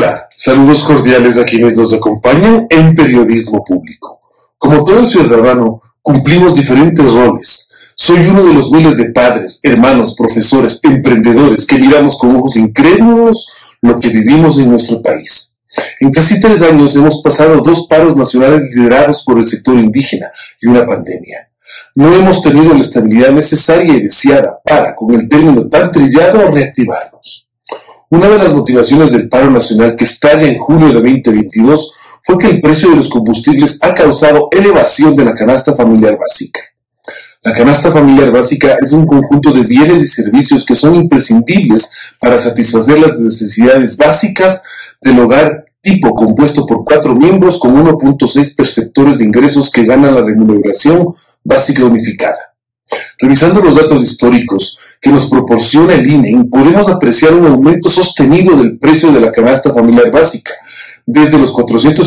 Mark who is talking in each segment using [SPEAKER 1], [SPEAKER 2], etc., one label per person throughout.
[SPEAKER 1] Hola, saludos cordiales a quienes nos acompañan en Periodismo Público. Como todo ciudadano, cumplimos diferentes roles. Soy uno de los miles de padres, hermanos, profesores, emprendedores que miramos con ojos incrédulos lo que vivimos en nuestro país. En casi 3 años hemos pasado 2 paros nacionales liderados por el sector indígena y una pandemia. No hemos tenido la estabilidad necesaria y deseada para, con el término tan trillado, reactivarnos. Una de las motivaciones del paro nacional que estalla en junio de 2022 fue que el precio de los combustibles ha causado elevación de la canasta familiar básica. La canasta familiar básica es un conjunto de bienes y servicios que son imprescindibles para satisfacer las necesidades básicas del hogar tipo compuesto por 4 miembros con 1.6 perceptores de ingresos que ganan la remuneración básica unificada. Revisando los datos históricos que nos proporciona el INE, podemos apreciar un aumento sostenido del precio de la canasta familiar básica, desde los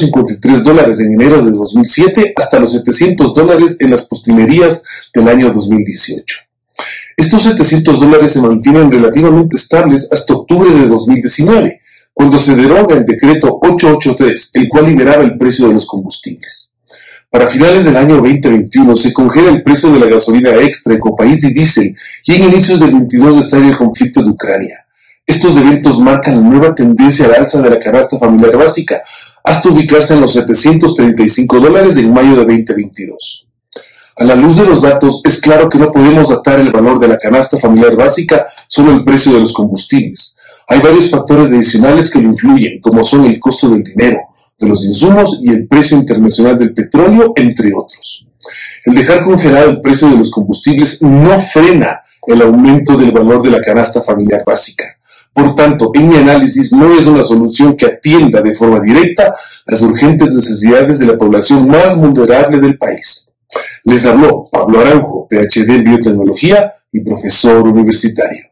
[SPEAKER 1] $453 en enero de 2007 hasta los $700 en las postrimerías del año 2018. Estos $700 se mantienen relativamente estables hasta octubre de 2019, cuando se deroga el decreto 883, el cual liberaba el precio de los combustibles. Para finales del año 2021 se congela el precio de la gasolina extra, Ecopaís y diésel, y en inicios del 22 estalla el conflicto de Ucrania. Estos eventos marcan la nueva tendencia al alza de la canasta familiar básica, hasta ubicarse en los $735 en mayo de 2022. A la luz de los datos, es claro que no podemos atar el valor de la canasta familiar básica solo al precio de los combustibles. Hay varios factores adicionales que lo influyen, como son el costo del dinero, de los insumos y el precio internacional del petróleo, entre otros. El dejar congelado el precio de los combustibles no frena el aumento del valor de la canasta familiar básica. Por tanto, en mi análisis no es una solución que atienda de forma directa las urgentes necesidades de la población más vulnerable del país. Les habló Pablo Araujo, PhD en Biotecnología y profesor universitario.